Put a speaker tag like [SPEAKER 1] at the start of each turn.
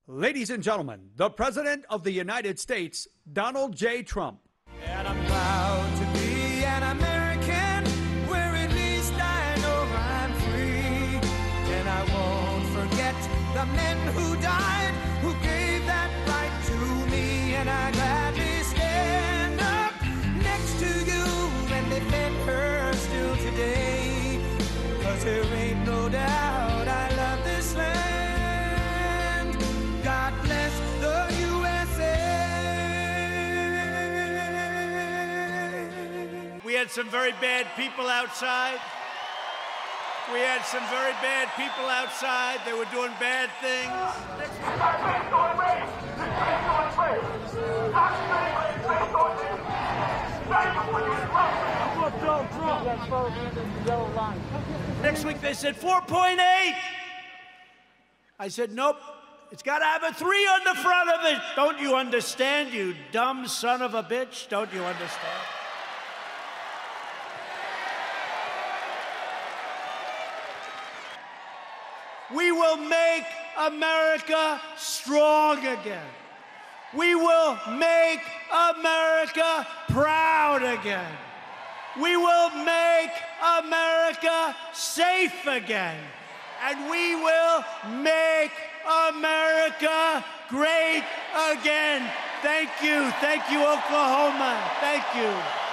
[SPEAKER 1] Ladies and gentlemen, the President of the United States, Donald J. Trump.
[SPEAKER 2] And I'm proud to be an American, where at least I know I'm free. And I won't forget the men who died, who gave that right to me. And I gladly stand up next to you and defend her still today. 'Cause there ain't no doubt I love this land. God bless the USA.
[SPEAKER 3] We had some very bad people outside. We had some very bad people outside. They were doing bad things. Next week they said 4.8. I said, nope. It's got to have a 3 on the front of it. Don't you understand, you dumb son of a bitch? Don't you understand? We will make America strong again. We will make America proud again. We will make America safe again. And we will make America great again. Thank you. Thank you, Oklahoma. Thank you.